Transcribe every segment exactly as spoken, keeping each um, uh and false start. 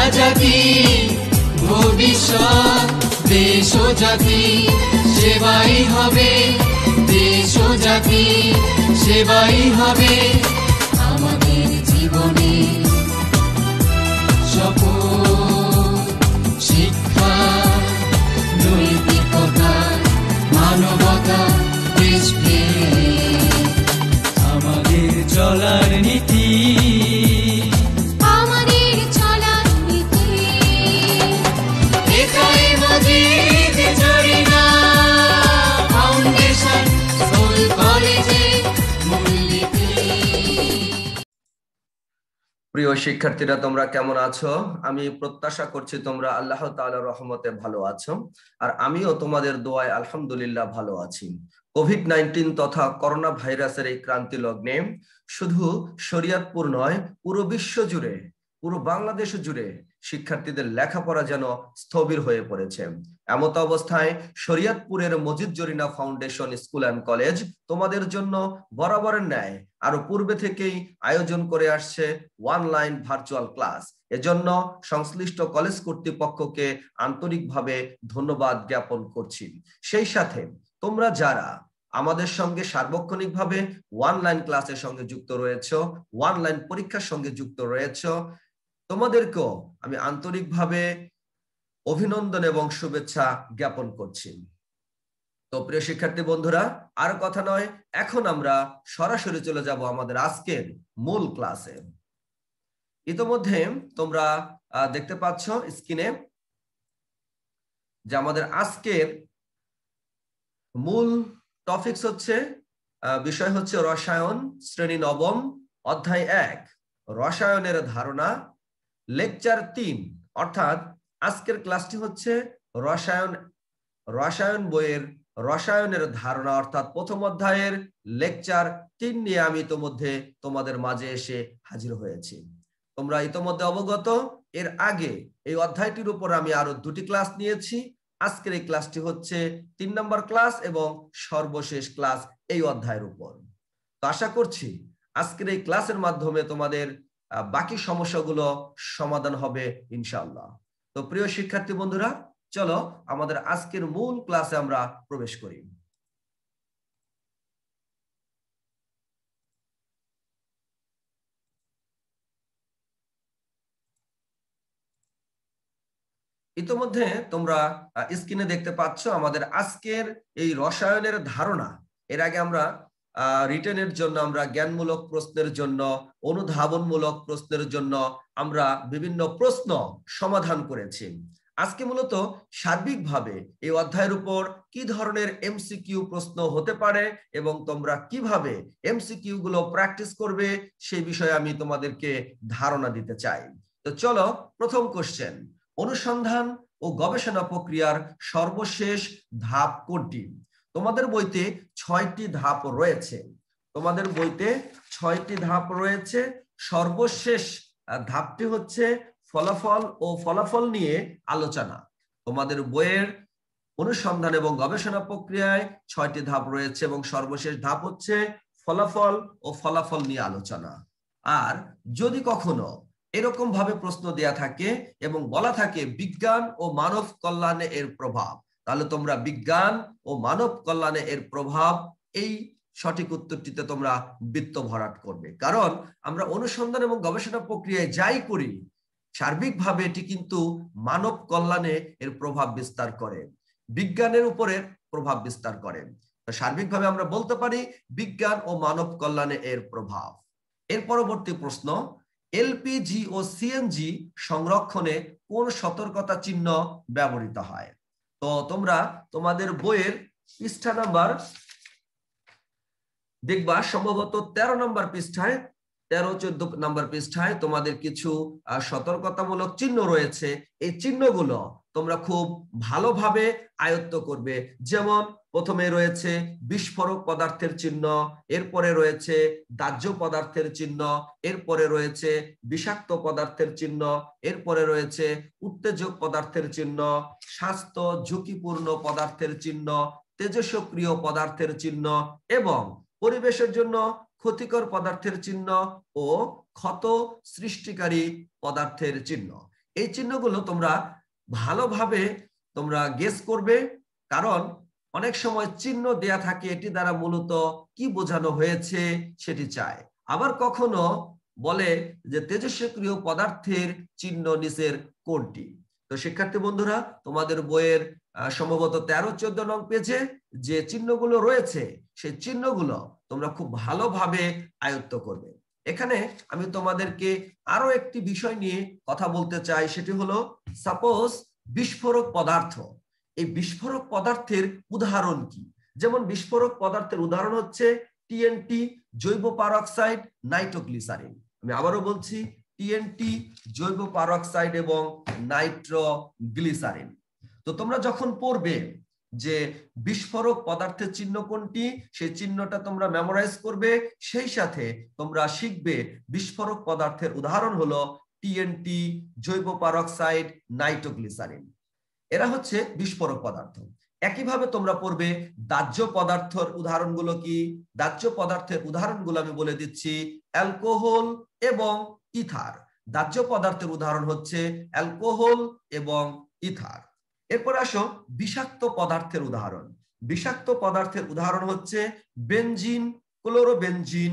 জাতি ভবিষ্যৎ দেশ ও জাতি সেবাই হবে, দেশ ও জাতি সেবাই হবে আমাদের জীবনে শপথ। শিক্ষা, নৈতিকতা, মানবতা, দেশপ্রেম আমাদের চলার নীতি, আমাদের চলার নীতি। এটাই মজিদ জরিনা ফাউন্ডেশন স্কুল কলেজে মূলনীতি। প্রিয় শিক্ষার্থীরা, তোমরা কেমন আছো? আমি প্রত্যাশা করছি তোমরা আল্লাহ তাআলার রহমতে ভালো আছো, আর আমিও তোমাদের দোয়ায় আলহামদুলিল্লাহ ভালো আছি। কোভিড নাইনটিন তথা করোনা ভাইরাসের এই ক্রান্তি লগ্নে শুধু শরীয়তপুর নয়, পুরো বিশ্ব জুড়ে, পুরো বাংলাদেশ জুড়ে শিক্ষার্থীদের লেখাপড়া যেন স্থবির হয়ে পড়েছে। এমত অবস্থায় শরীয়তপুরের Majid Jorina foundation school and college তোমাদের জন্য বরাবরের ন্যায় আরো পূর্বে থেকেই আয়োজন করে আসছে অনলাইন ভার্চুয়াল ক্লাস। এজন্য সংশ্লিষ্ট কলেজ কর্তৃপক্ষকে আন্তরিকভাবে ধন্যবাদ জ্ঞাপন করছি। সেই সাথে তোমরা যারা আমাদের সঙ্গে সার্বক্ষণিকভাবে অনলাইন ক্লাসের সঙ্গে যুক্ত রয়েছে, অনলাইন পরীক্ষার সঙ্গে যুক্ত রয়েছে, তোমাদেরকেও আমি আন্তরিকভাবে অভিনন্দন এবং শুভেচ্ছা জ্ঞাপন করছি। তো প্রিয় শিক্ষার্থী বন্ধুরা, আর কথা নয়, এখন আমরা সরাসরি চলে যাব আমাদের আজকের মূল ক্লাসে। ইতোমধ্যে তোমরা দেখতে পাচ্ছ স্ক্রিনে যে আমাদের আজকের মূল টপিকস হচ্ছে, বিষয় হচ্ছে রসায়ন, শ্রেণী নবম, অধ্যায় এক, রসায়নের ধারণা, লেকচার তিন। অর্থাৎ আজকের ক্লাসটি হচ্ছে রসায়ন রসায়ন বইয়ের রসায়নের ধারণা, অর্থাৎ প্রথম অধ্যায়ের লেকচার তিন নিয়ে আমি ইতোমধ্যে তোমাদের মাঝে এসে হাজির হয়েছি। তোমরা ইতোমধ্যে অবগত, এর আগে এই অধ্যায়টির উপর আমি আরো দুটি ক্লাস নিয়েছি। আজকের এই ক্লাসটি হচ্ছে তিন নম্বর ক্লাস এবং সর্বশেষ ক্লাস এই অধ্যায়ের উপর। তো আশা করছি আজকের এই ক্লাসের মাধ্যমে তোমাদের বাকি সমস্যাগুলো সমাধান হবে ইনশাআল্লাহ। তো প্রিয় শিক্ষার্থী বন্ধুরা, চলো আমাদের আজকের মূল ক্লাসে আমরা প্রবেশ করি। ইতোমধ্যে তোমরা স্ক্রিনে দেখতে পাচ্ছ আমাদের আজকের এই রসায়নের ধারণা। এর আগে আমরা রিটেনের জন্য, আমরা জ্ঞানমূলক প্রশ্নের জন্য, অনুধাবনমূলক প্রশ্নের জন্য আমরা বিভিন্ন প্রশ্ন সমাধান করেছি। আজকে মূলত সার্বিকভাবে এই অধ্যায়ের উপর কি ধরনের এমসিকিউ প্রশ্ন হতে পারে এবং তোমরা কিভাবে এমসিকিউ গুলো প্র্যাকটিস করবে সেই বিষয়ে আমি তোমাদেরকে ধারণা দিতে চাই। তো চলো, প্রথম কোশ্চেন, অনুসন্ধান ও গবেষণা প্রক্রিয়ার সর্বশেষ ধাপ কোনটি? তোমাদের বইতে ছয়টি ধাপ রয়েছে। তোমাদের বইতে ছয়টি ধাপ রয়েছে। সর্বশেষ ধাপটি হচ্ছে ফলাফল ও ফলাফল নিয়ে আলোচনা। তোমাদের বইয়ের অনুসন্ধান এবং গবেষণা প্রক্রিয়ায় ছয়টি ধাপ রয়েছে এবং সর্বশেষ ধাপ হচ্ছে ফলাফল ও ফলাফল নিয়ে আলোচনা। আর যদি কখনো এরকম ভাবে প্রশ্ন দেয়া থাকে এবং বলা থাকে বিজ্ঞান ও মানব কল্যাণে এর প্রভাব, তাহলে তোমরা বিজ্ঞান ও মানব কল্যাণে এর প্রভাব এই সঠিক উত্তরটিতে তোমরা বৃত্ত ভরাট করবে। কারণ আমরা অনুসন্ধান এবং গবেষণা প্রক্রিয়ায় যাই করি, সার্বিকভাবে এটি কিন্তু মানব কল্যাণে এর প্রভাব বিস্তার করে, বিজ্ঞানের উপরে প্রভাব বিস্তার করে। সার্বিকভাবে আমরা বলতে পারি বিজ্ঞান ও মানব কল্যাণে এর প্রভাব। এর পরবর্তী প্রশ্ন, এলপিজি ও সিএনজি সংরক্ষণে কোন সতর্কতা চিহ্ন ব্যবহৃত হয়? তো তোমরা তোমাদের বইয়ের পৃষ্ঠা নাম্বার দেখবা, সম্ভবত তেরো নম্বর পৃষ্ঠায়, তেরো চোদ্দ নম্বর পৃষ্ঠায় তোমাদের কিছু সতর্কতামূলক চিহ্ন রয়েছে। এই চিহ্নগুলো তোমরা খুব ভালোভাবে আয়ত্ত করবে। যেমন প্রথমে রয়েছে বিস্ফোরক পদার্থের চিহ্ন, এরপরে রয়েছে দাহ্য পদার্থের চিহ্ন, এরপরে রয়েছে বিষাক্ত পদার্থের চিহ্ন, এরপরে রয়েছে উত্তেজক পদার্থের চিহ্ন, স্বাস্থ্য ঝুঁকিপূর্ণ পদার্থের চিহ্ন, তেজস্ক্রিয় পদার্থের চিহ্ন এবং পরিবেশের জন্য ক্ষতিকর পদার্থের চিহ্ন ও ক্ষত সৃষ্টিকারী পদার্থের চিহ্ন। এই চিহ্নগুলো তোমরা ভালোভাবে তোমরা গেস করবে, কারণ অনেক সময় চিহ্ন দেয়া থাকে এটি দ্বারা মূলত কি বোঝানো হয়েছে সেটি চায়। আবার কখনো বলে যে তেজস্ক্রিয় পদার্থের চিহ্ন নিচের কোনটি। তো শিক্ষার্থী বন্ধুরা, তোমাদের বইয়ের সম্ভবত তেরো চোদ্দ নং পেজে যে চিহ্নগুলো রয়েছে সেই চিহ্নগুলো তোমরা খুব ভালোভাবে আয়ত্ত করবে। এখানে আমি তোমাদেরকে আরো একটি বিষয় নিয়ে কথা বলতে চাই, সেটি হলো সাপোজ বিস্ফোরক পদার্থ। এই বিস্ফোরক পদার্থের উদাহরণ কি? যেমন বিস্ফোরক পদার্থের উদাহরণ হচ্ছে টিএনটি, জৈব পারক্সাইড, নাইট্রোগ্লিসারিন। আমি আবারও বলছি, টিএনটি, জৈব পারক্সাইড এবং নাইট্রোগ্লিসারিন। তো তোমরা যখন পড়বে যে বিস্ফোরক পদার্থের চিহ্ন কোনটি, সেই চিহ্নটা তোমরা মেমোরাইজ করবে, সেই সাথে তোমরা শিখবে বিস্ফোরক পদার্থের উদাহরণ হলো টিএনটি, জৈব পারক্সাইড, নাইট্রোগ্লিসারিন। এরা হচ্ছে বিস্ফোরক পদার্থ। একইভাবে তোমরা পড়বে দাহ্য পদার্থের উদাহরণগুলো কি। দাহ্য পদার্থের উদাহরণগুলো আমি বলে দিচ্ছি, অ্যালকোহল এবং ইথার। দাহ্য পদার্থের উদাহরণ হচ্ছে অ্যালকোহল এবং ইথার। এরপর আসো বিষাক্ত পদার্থের উদাহরণ। বিষাক্ত পদার্থের উদাহরণ হচ্ছে বেনজিন, ক্লোরোবেনজিন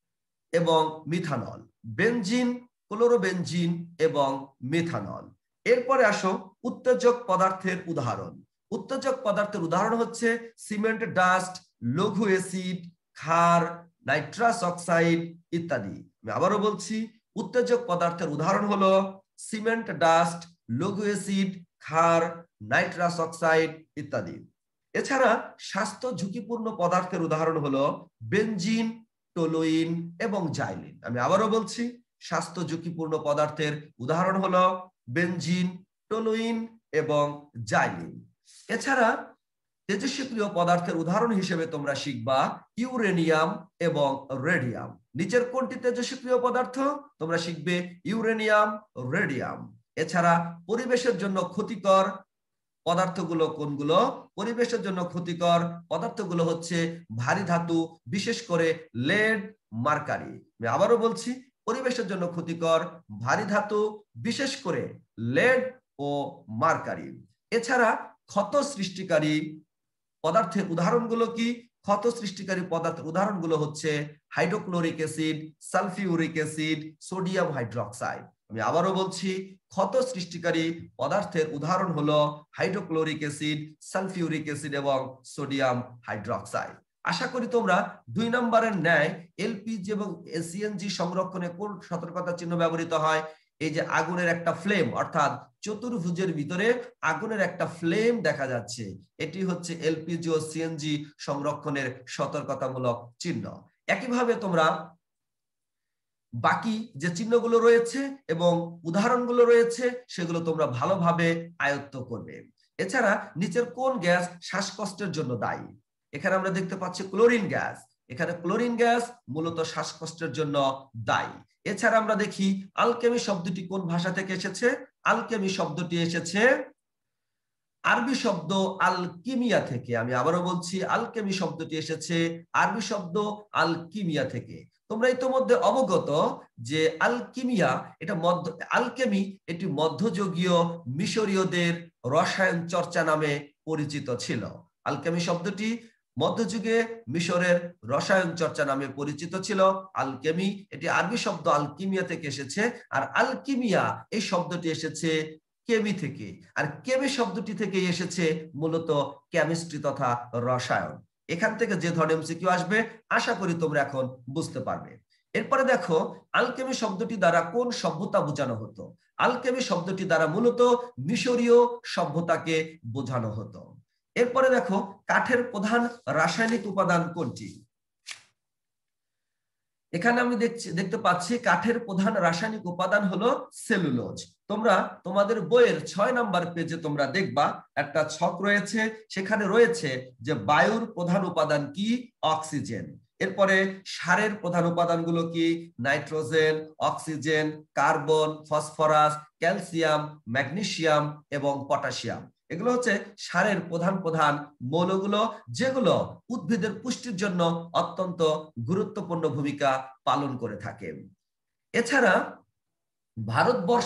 এবং মিথানল। বেনজিন, ক্লোরোবেনজিন এবং মিথানল। এরপরে আসো উত্তেজক পদার্থের উদাহরণ। উত্তেজক পদার্থের উদাহরণ হচ্ছে সিমেন্ট ডাস্ট, লঘু অ্যাসিড, ক্ষার, নাইট্রাস অক্সাইড ইত্যাদি। আমি আবারও বলছি, উত্তেজক পদার্থের উদাহরণ হলো সিমেন্ট ডাস্ট, লঘু অ্যাসিড, ক্ষার, নাইট্রাস অক্সাইড ইত্যাদি। এছাড়া স্বাস্থ্য ঝুঁকিপূর্ণ পদার্থের উদাহরণ হলো বেনজিন, টলুইন এবং জাইলিন। আমি আবারও বলছি, স্বাস্থ্য ঝুঁকিপূর্ণ পদার্থের উদাহরণ হলো বেনজিন, টলুইন এবং জাইলিন। এছাড়া তেজস্ক্রিয় পদার্থের উদাহরণ হিসেবে তোমরা শিখবা ইউরেনিয়াম এবং রেডিয়াম। নিচের কোনটি তেজস্ক্রিয় পদার্থ? তোমরা শিখবে ইউরেনিয়াম, রেডিয়াম। এছাড়া পরিবেশের জন্য ক্ষতিকর পদার্থগুলো কোনগুলো? পরিবেশের জন্য ক্ষতিকর পদার্থগুলো হচ্ছে ভারী ধাতু, বিশেষ করে লেড, মার্কারি। আমি আবারও বলছি, পরিবেশের জন্য ক্ষতিকর ভারী ধাতু, বিশেষ করে লেড ও মার্কারি। এছাড়া ক্ষত সৃষ্টিকারী পদার্থের উদাহরণগুলো কি? ক্ষত সৃষ্টিকারী পদার্থের উদাহরণগুলো হচ্ছে hydrochloric acid, sulphuric acid, sodium hydroxide. আমি আবারও বলছি, ক্ষত সৃষ্টিকারী পদার্থের উদাহরণ হলো হাইড্রোক্লোরিক অ্যাসিড, সালফিউরিক অ্যাসিড এবং সোডিয়াম হাইড্রোক্সাইড। আশা করি তোমরা দুই নম্বরের ন্যায় এলপিজি এবং সিএনজি সংরক্ষণে কোন সতর্কতা চিহ্ন ব্যবহৃত হয়? এই যে আগুনের একটা ফ্লেম, অর্থাৎ চতুর্ভুজের ভিতরে আগুনের একটা ফ্লেম দেখা যাচ্ছে, এটি হচ্ছে এলপিজি ও সিএনজি সংরক্ষণের সতর্কতামূলক চিহ্ন। একইভাবে তোমরা বাকি যে চিহ্নগুলো রয়েছে এবং উদাহরণগুলো রয়েছে সেগুলো তোমরা ভালোভাবে আয়ত্ত করবে। এছাড়া নিচের কোন গ্যাস শ্বাসকষ্টের জন্য দায়ী? এখানে আমরা দেখতে পাচ্ছি ক্লোরিন গ্যাস। এখানে ক্লোরিন গ্যাস মূলত শ্বাসকষ্টের জন্য দায়ী। এছাড়া আমরা দেখি আলকেমি শব্দটি কোন ভাষা থেকে এসেছে? আলকেমি শব্দটি এসেছে আরবি শব্দ আলকিমিয়া থেকে। আমি আবারও বলছি, আলকেমি শব্দটি এসেছে আরবি শব্দ আলকিমিয়া থেকে। তোমরা ইতোমধ্যে অবগত যে আলকিমিয়া এটা মধ্য আলকেমি এটি মধ্যযুগীয় মিশরীয়দের রসায়ন চর্চা নামে পরিচিত ছিল। আলকেমি শব্দটি মধ্যযুগে মিশরের রসায়ন চর্চা নামে পরিচিত ছিল। আলকেমি এটি আরবি শব্দ আলকিমিয়া থেকে এসেছে, আর আলকিমিয়া এই শব্দটি এসেছে কেমি থেকে, আর কেমি শব্দটি থেকে এসেছে মূলত কেমিস্ট্রি তথা রসায়ন। এখান থেকে যে ধরনের এমসিকিউ আসবে আশা করি তোমরা এখন বুঝতে পারবে। এরপরে দেখো, আলকেমি শব্দটি দ্বারা কোন সভ্যতা বোঝানো হতো? আলকেমি শব্দটি দ্বারা মূলত মিশরীয় সভ্যতাকে বোঝানো হতো। এরপরে দেখো, কাঠের প্রধান রাসায়নিক উপাদান কোনটি? এখানে আমি দেখছি দেখতে পাচ্ছি কাঠের প্রধান রাসায়নিক উপাদান হলো সেলুলোজ। তোমরা তোমাদের বইয়ের ছয় নাম্বার পেজে তোমরা দেখবা একটা ছক রয়েছে, সেখানে রয়েছে যে বায়ুর প্রধান উপাদান কি? অক্সিজেন। এরপরে সারের প্রধান উপাদানগুলো কি? Nitrogen, oxygen, carbon, phosphorus, calcium, magnesium এবং পটাশিয়াম। এগুলো হচ্ছে সারের প্রধান প্রধান মৌলগুলো, যেগুলো উদ্ভিদের পুষ্টির জন্য অত্যন্ত গুরুত্বপূর্ণ ভূমিকা পালন করে থাকে। এছাড়া ভারতবর্ষে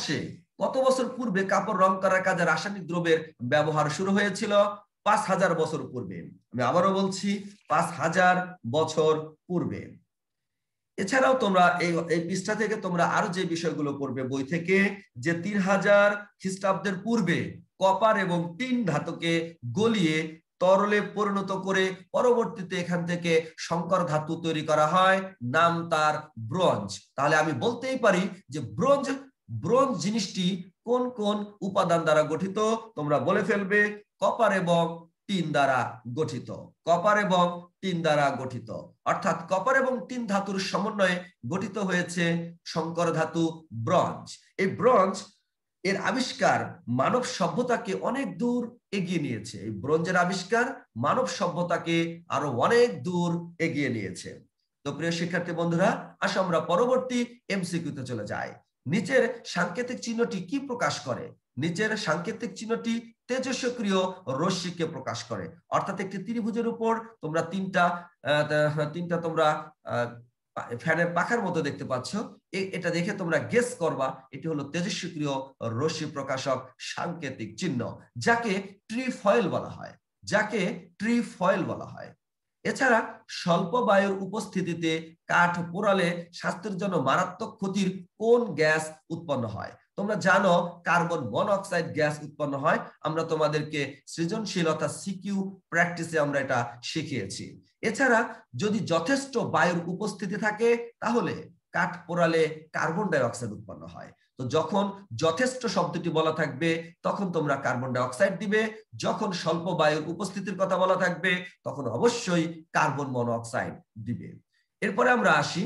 কত বছর পূর্বে কাপড় রং করার কাজে রাসায়নিক দ্রব্যের ব্যবহার শুরু হয়েছিল? পাঁচ হাজার বছর পূর্বে। আমি আবারও বলছি, পাঁচ হাজার বছর পূর্বে। এছাড়াও তোমরা এই এই পৃষ্ঠা থেকে তোমরা আরো যে বিষয়গুলো পড়বে বই থেকে, যে তিন হাজার খ্রিস্টাব্দের পূর্বে কপার এবং টিন ধাতুকে গলিয়ে তরলে পরিণত করে পরবর্তীতে এখান থেকে সংকর ধাতু তৈরি করা হয়, নাম তার ব্রোঞ্জ। তাহলে আমি বলতেই পারি যে ব্রোঞ্জ ব্রোঞ্জ জিনিসটি কোন কোন উপাদান দ্বারা গঠিত? তোমরা বলে ফেলবে, কপার এবং টিন দ্বারা গঠিত। কপার এবং টিন দ্বারা গঠিত, অর্থাৎ কপার এবং টিন ধাতুর সমন্বয়ে গঠিত হয়েছে সংকর ধাতু ব্রোঞ্জ। এই ব্রোঞ্জ এর আবিষ্কার মানব সভ্যতাকে অনেক দূর এগিয়ে নিয়েছে। এই ব্রোঞ্জের আবিষ্কার মানব সভ্যতাকে আরো অনেক দূর এগিয়ে নিয়েছে। তো প্রিয় শিক্ষার্থী বন্ধুরা, আসো আমরা পরবর্তী এমসিকিউতে চলে যাই। নিচের সাংকেতিক চিহ্নটি কি প্রকাশ করে? নিচের সাংকেতিক চিহ্নটি তেজস্ক্রিয় রশ্মিকে প্রকাশ করে। অর্থাৎ একটি ত্রিভুজের উপর তোমরা তিনটা তিনটা তোমরা ফ্যানের পাখার মতো দেখতে পাচ্ছ। এটা দেখে তোমরা গেস করবা এটি হলো তেজস্ক্রিয় রশ্মি প্রকাশক সাংকেতিক চিহ্ন, যাকে ট্রিফয়েল বলা হয়, যাকে ট্রিফয়েল বলা হয়। এছাড়া স্বল্প বায়ুর উপস্থিতিতে কাঠ পোড়ালে স্বাস্থ্যের জন্য মারাত্মক ক্ষতির কোন গ্যাস উৎপন্ন হয়? তোমরা জানো কার্বন মনোক্সাইড গ্যাস উৎপন্ন হয়। আমরা তোমাদেরকে সৃজনশীলতা সিকিউ প্র্যাকটিসে আমরা এটা শিখিয়েছি। এছাড়া যদি যথেষ্ট বায়ুর উপস্থিতি থাকে তাহলে কাঠ পোড়ালে কার্বন ডাই অক্সাইড উৎপন্ন হয়। তো যখন যথেষ্ট শব্দটি বলা থাকবে তখন তোমরা কার্বন ডাই অক্সাইড দিবে, যখন স্বল্প বায়ুর উপস্থিতির কথা বলা থাকবে তখন অবশ্যই কার্বন মনোক্সাইড দিবে। এরপরে আমরা আসি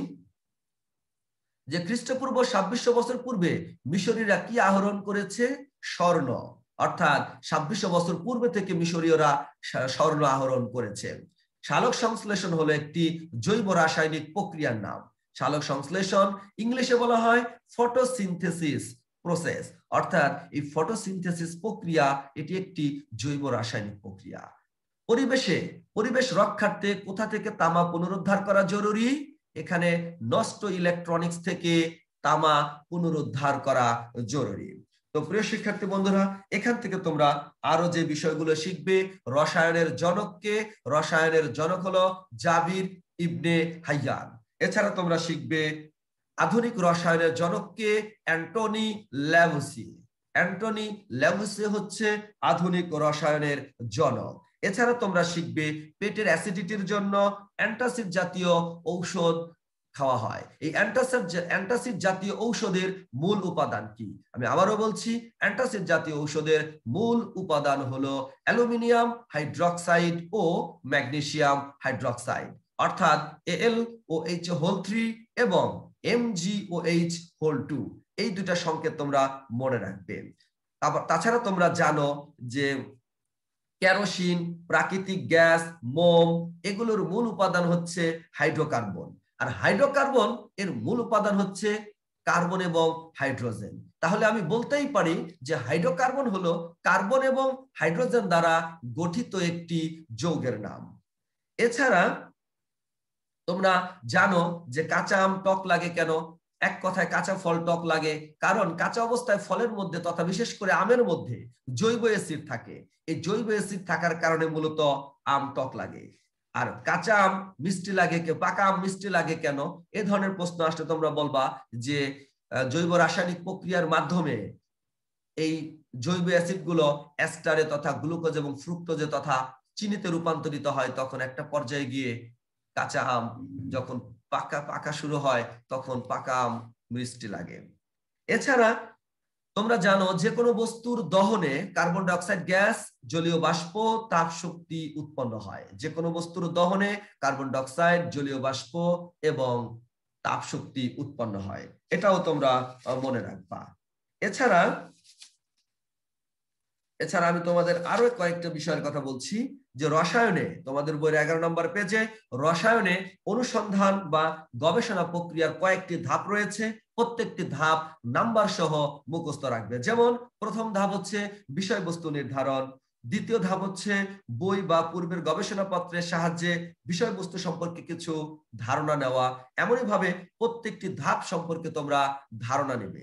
যে খ্রিস্টপূর্ব ছাব্বিশশো বছর পূর্বে মিশরীয়রা কি আহরণ করেছে? স্বর্ণ। অর্থাৎ ছাব্বিশশো বছর পূর্বে থেকে মিশরীয়রা স্বর্ণ আহরণ করেছে। সালোক সংশ্লেষণ হলো একটি জৈব রাসায়নিক প্রক্রিয়ার নাম। সালোক সংশ্লেষণ ইংলিশে বলা হয় ফটোসিনথেসিস প্রসেস। অর্থাৎ এই ফটোসিনথেসিস প্রক্রিয়া এটি একটি জৈব রাসায়নিক প্রক্রিয়া। পরিবেশে পরিবেশ রক্ষার্থে কোথা থেকে তামা পুনরুদ্ধার করা জরুরি? এখানে নষ্ট ইলেকট্রনিক্স থেকে তামা পুনরুদ্ধার করা জরুরি। তো প্রিয় শিক্ষার্থী বন্ধুরা, এখান থেকে তোমরা আরো যে বিষয়গুলো শিখবে, রসায়নের জনককে, রসায়নের জনক হলো জাবির ইবনে হাইয়ান। এছাড়া তোমরা শিখবে আধুনিক রসায়নের জনককে, অ্যান্টনি ল্যাভসি। অ্যান্টনি ল্যাভসি হচ্ছে আধুনিক রসায়নের জনক। এছাড়া তোমরা শিখবে পেটের অ্যাসিডিটির জন্য অ্যান্টাসিড জাতীয় ঔষধ খাওয়া হয়। এই অ্যান্টাসিড অ্যান্টাসিড জাতীয় ঔষধের মূল উপাদান কি? আমি আবারও বলছি, অ্যান্টাসিড জাতীয় ঔষধের মূল উপাদান হলো অ্যালুমিনিয়াম হাইড্রক্সাইড ও ম্যাগনেসিয়াম হাইড্রক্সাইড, অর্থাৎ L O H whole three এবং M G O H whole two. এই দুটা সংকেত তোমরা মনে রাখবে। তাছাড়া তোমরা জানো যে কেরোসিন, প্রাকৃতিক গ্যাস, মোম এগুলোর মূল উপাদান হচ্ছে হাইড্রোকার্বন। আর হাইড্রোকার্বন এর মূল উপাদান হচ্ছে কার্বন এবং হাইড্রোজেন। তাহলে আমি বলতেই পারি যে হাইড্রোকার্বন হলো কার্বন এবং হাইড্রোজেন দ্বারা গঠিত একটি যৌগের নাম। এছাড়া তোমরা জানো যে কাঁচা আম টক লাগে কেন? এক কথায় কাঁচা ফল টক লাগে কারণ কাঁচা অবস্থায় ফলের মধ্যে তথা বিশেষ করে আমের মধ্যে জৈব অ্যাসিড থাকে। এই জৈব অ্যাসিড থাকার কারণে মূলত আম টক লাগে। আর কাঁচা আম মিষ্টি লাগে, পাকা আম মিষ্টি লাগে কেন? এ ধরনের প্রশ্ন আসলে তোমরা বলবা যে জৈব রাসায়নিক প্রক্রিয়ার মাধ্যমে এই জৈব অ্যাসিড গুলো এস্টারে তথা গ্লুকোজ এবং ফ্রুক্টোজে তথা চিনিতে রূপান্তরিত হয়। তখন একটা পর্যায়ে গিয়ে কাঁচা আম যখন পাকা পাকা শুরু হয় তখন পাকা আম মিষ্টি লাগে। এছাড়া তোমরা জানো যে কোনো বস্তুর দহনে কার্বন ডাই অক্সাইড গ্যাস, জলীয় বাষ্প, তাপ শক্তি উৎপন্ন হয়। যে কোনো বস্তুর দহনে কার্বন ডাই অক্সাইড, জলীয় বাষ্প এবং তাপ শক্তি উৎপন্ন হয়, এটাও তোমরা মনে রাখবা। এছাড়া এছাড়া আমি তোমাদের আরো কয়েকটা বিষয়ের কথা বলছি যে রসায়নে তোমাদের বইয়ের এগারো নম্বর পেজে রসায়নে অনুসন্ধান বা গবেষণা প্রক্রিয়ার কয়েকটি ধাপ রয়েছে। প্রত্যেকটি ধাপ নাম্বার সহ মুখস্থ রাখবে। যেমন প্রথম ধাপ হচ্ছে বিষয়বস্তু নির্ধারণ, দ্বিতীয় ধাপ হচ্ছে বই বা পূর্বের গবেষণাপত্রের সাহায্যে বিষয়বস্তু সম্পর্কে কিছু ধারণা নেওয়া। এমনই ভাবে প্রত্যেকটি ধাপ সম্পর্কে তোমরা ধারণা নেবে।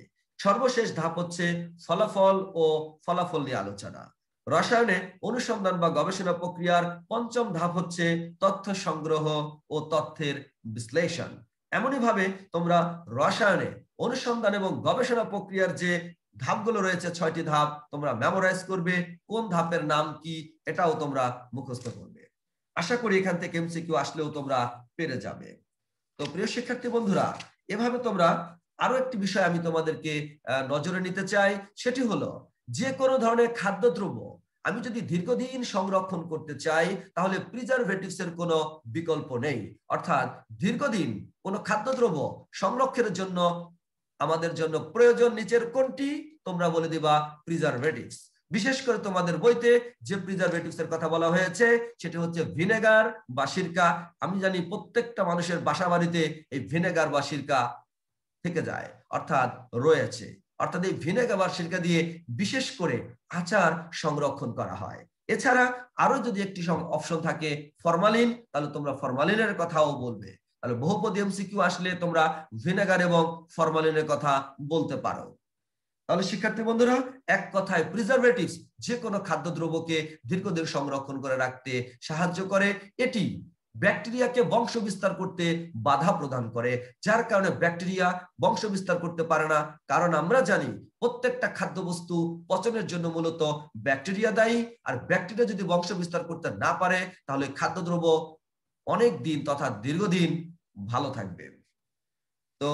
সর্বশেষ ধাপ হচ্ছে ফলাফল ও ফলাফল নিয়ে আলোচনা। রসায়নে অনুসন্ধান বা গবেষণা প্রক্রিয়ার পঞ্চম ধাপ হচ্ছে তথ্য সংগ্রহ ও তথ্যের বিশ্লেষণ। এমনই ভাবে তোমরা রসায়নে অনুসন্ধান এবং গবেষণা প্রক্রিয়ার যে ধাপগুলো রয়েছে, ছয়টি ধাপ, তোমরা মেমোরাইজ করবে। কোন ধাপের নাম কি এটাও তোমরা মুখস্থ করবে। আশা করি এখান থেকে এমসিকিউ আসলেও তোমরা পেরে যাবে। তো প্রিয় শিক্ষার্থী বন্ধুরা, এভাবে তোমরা আরো একটি বিষয় আমি তোমাদেরকে নজরে নিতে চাই, সেটি হলো যে কোনো ধরনের খাদ্যদ্রব্য আমি যদি দীর্ঘদিন সংরক্ষণ করতে চাই তাহলে প্রিজারভেটিভস এর কোনো বিকল্প নেই। অর্থাৎ দীর্ঘদিন কোনো খাদ্যদ্রব্য সংরক্ষণের জন্য আমাদের জন্য প্রয়োজন নিচের কোনটি? তোমরা বলে দিবা প্রিজারভেটিভস। বিশেষ করে তোমাদের বইতে যে প্রিজারভেটিভস এর কথা বলা হয়েছে সেটি হচ্ছে ভিনেগার বা সিরকা। আমি জানি প্রত্যেকটা মানুষের বাসা বাড়িতে এই ভিনেগার বা সিরকা থেকে যায়, অর্থাৎ রয়েছে। অর্থাৎ এই ভিনেগার বা সিরকা দিয়ে বিশেষ করে আচার সংরক্ষণ করা হয়। এছাড়া আরো যদি একটি অপশন থাকে ফরমালিন, তাহলে তোমরা ফরমালিনের কথাও বলবে। তাহলে বহুপদী এমসিকিউ আসলে তোমরা ভিনেগার এবং ফরমালিনের কথা বলতে পারো। তাহলে শিক্ষার্থী বন্ধুরা, এক কথায় প্রিজারভেটিভস যে কোনো খাদ্যদ্রব্যকে দীর্ঘদিন সংরক্ষণ করে রাখতে সাহায্য করে। এটি ব্যাকটেরিয়াকে বংশ বিস্তার করতে বাধা প্রদান করে, যার কারণে ব্যাকটেরিয়া বংশ বিস্তার করতে পারে না। কারণ আমরা জানি প্রত্যেকটা খাদ্যবস্তু পচনের জন্য মূলত ব্যাকটেরিয়া দায়ী, আর ব্যাকটেরিয়া যদি বংশ বিস্তার করতে না পারে তাহলে খাদ্যদ্রব্য অনেক দিন তথা দীর্ঘদিন ভালো থাকবে। তো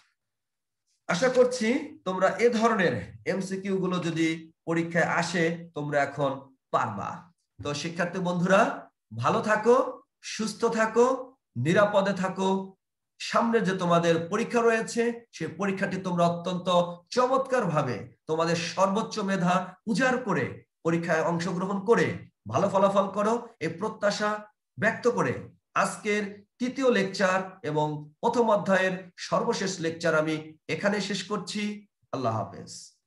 আশা করছি তোমরা এ ধরনের এমসিকিউ গুলো যদি পরীক্ষায় আসে তোমরা এখন পারবা। তো শিক্ষার্থী বন্ধুরা, ভালো থাকো, সুস্থ থাকো, নিরাপদে থাকো। সামনে যে তোমাদের পরীক্ষা রয়েছে সেই পরীক্ষাটি তোমরা অত্যন্ত চমৎকার ভাবে তোমাদের সর্বোচ্চ মেধা উজাড় করে পরীক্ষায় অংশগ্রহণ করে ভালো ফলাফল করো এই প্রত্যাশা ব্যক্ত করে আজকের তৃতীয় লেকচার এবং প্রথম অধ্যায়ের সর্বশেষ লেকচার আমি এখানে শেষ করছি। আল্লাহ হাফেজ।